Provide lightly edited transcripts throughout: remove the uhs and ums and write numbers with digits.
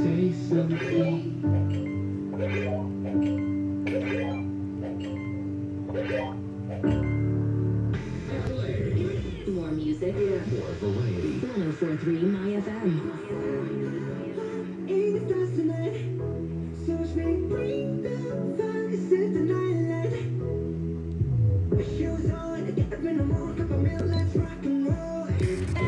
say something. More music, more variety. 104.3 MyFM. Shoes on, get up in the morning, cup of milk, let's rock and roll. The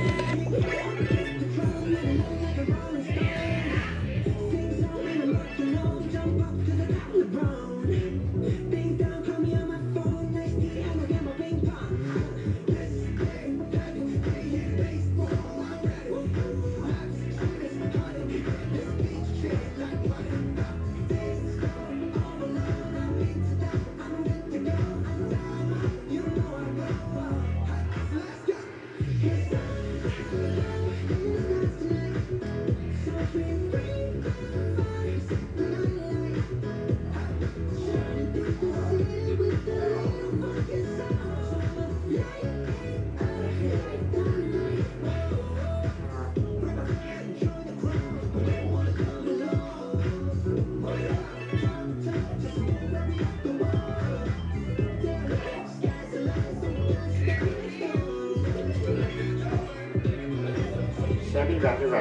drum, let it know like a rolling stone. Sing song in the metronome, jump up to the top of the brown. Ding dong, call me on my phone, nice tea, and I'll get my ping pong. Let's play, baseball, I'm ready. Let's party, this beach trip like water. Things go all alone, I've been to that, I'm good to go, I'm down. You know I go, let's go. It's time in the stars tonight. So free, free, fire, set the light. Shining through the city with the fucking sound. Light, dynamite. Grab a hand, join the crowd. We wanna come along. Oh yeah, drop top, just move every up the wall. Sky's the limit, so let's go. Chevy Silverado.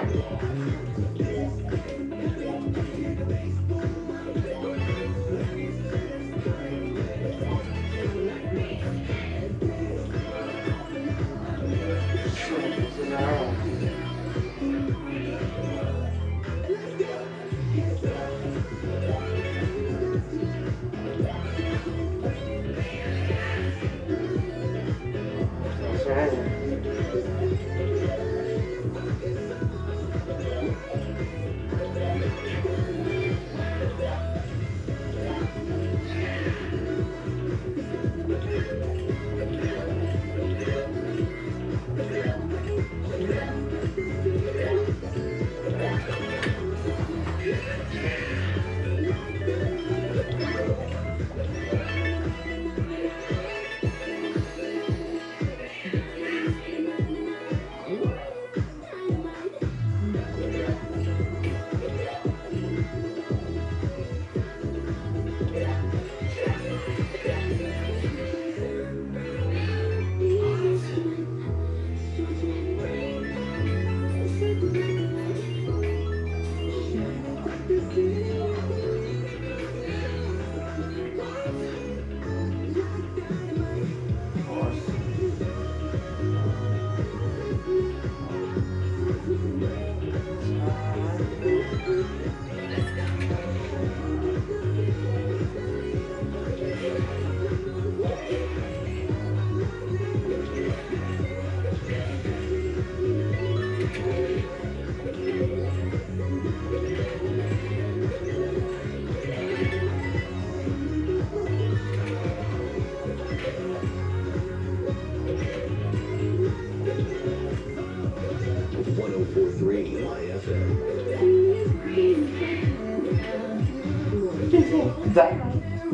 That. more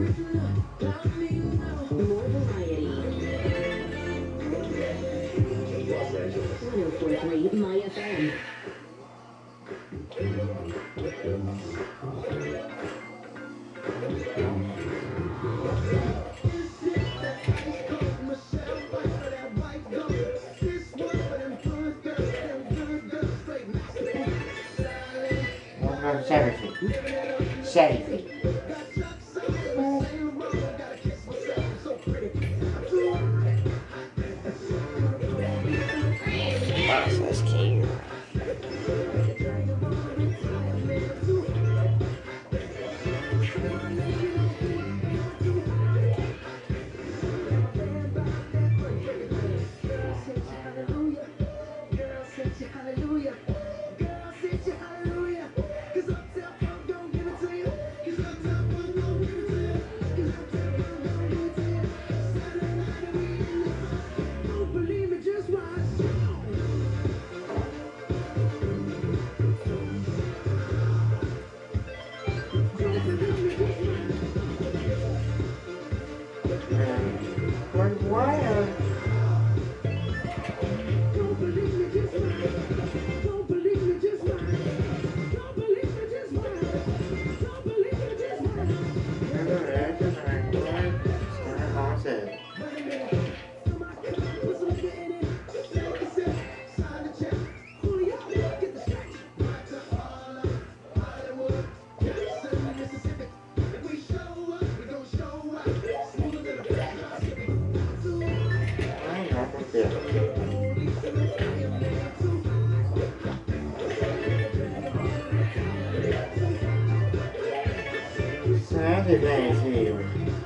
variety. 104.3 MyFM. Chevy. That's cute. Hallelujah, 'cause uptown don't give it to you, 'cause uptown it nice here.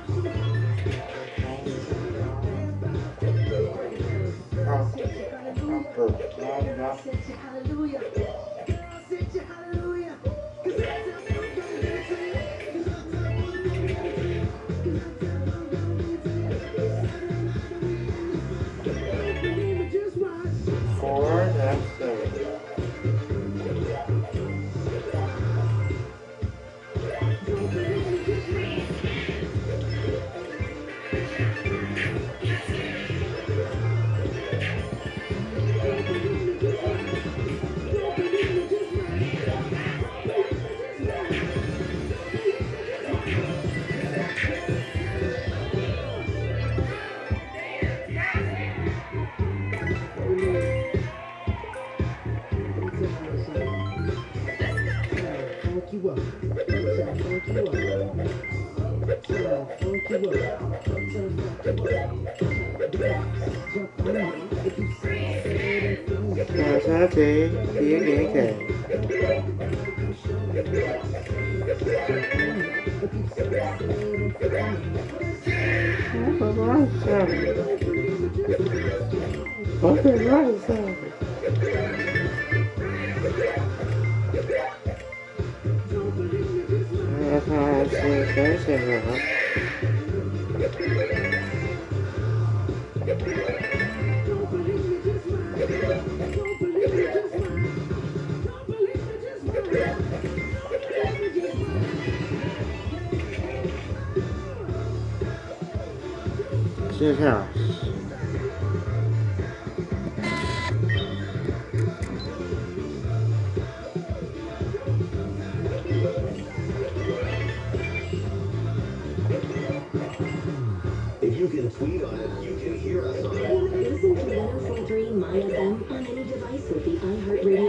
This house. If you can tweet on it, you can hear us on it. Listen to 104.3 MyFM on any device with the iHeartRadio